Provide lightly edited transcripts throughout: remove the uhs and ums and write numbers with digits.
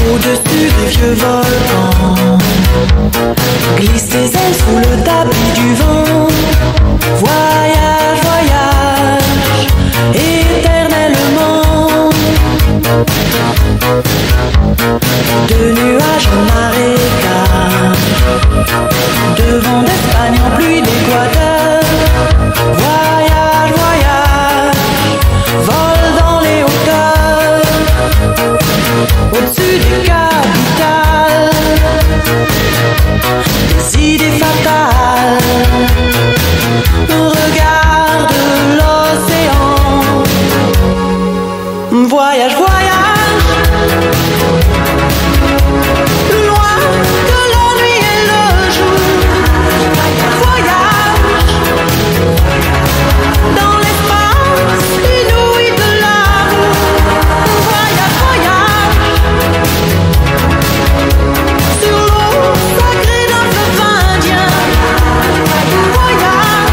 Au-dessus des vieux volcans, glisse tes ailes sous le tapis du vent. Voyage, voyage, éternellement. De nuages en marécage, de vent d'Espagne en pluie d'Équateur. Voyage, voyage, vole dans les hauteurs, au-dessus des capitales, des idées fatales. Regarde l'océan. Voyage, voyage, loin de la nuit et le jour. Voyage dans l'espace inouï de l'amour. Voyage, voyage sur l'eau sacrée d'un fleuve indien. Voyage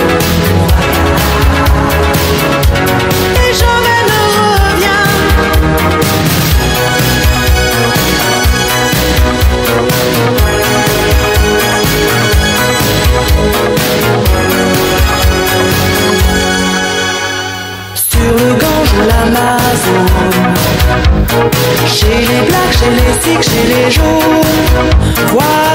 et jamais ne reviens. Sur le Gange ou l'Amazone, chez les Blacks, chez les Sikhs, chez les Jaunes.